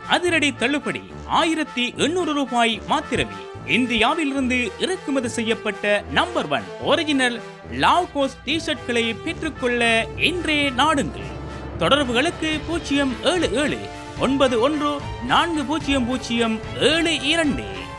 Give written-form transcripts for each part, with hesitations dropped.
அதிரடி தள்ளுபடி 1800 ரூபாய் மாத்திரமே. இந்தியாவிலிருந்து இறக்குமதி செய்யப்பட்ட நம்பர் 1 ஒரிஜினல் லாவ்கோஸ் டி-ஷர்ட்களை பெற்றுக்கொள்ள இன்றே நாடுங்கள். தொடர்புகளுக்கு 077 91 400 72.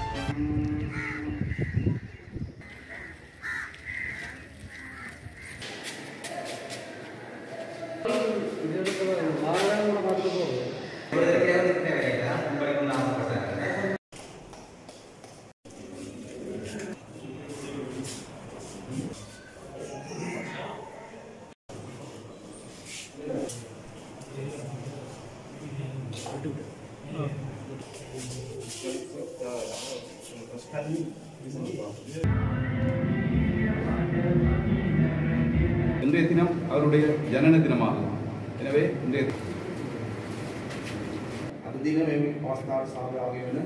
இன்றைய தினம் அவருடைய ஜனன தினமாகும். எனவே இன்றைய දින මේ අවස්ථාවට සහභාගී වෙන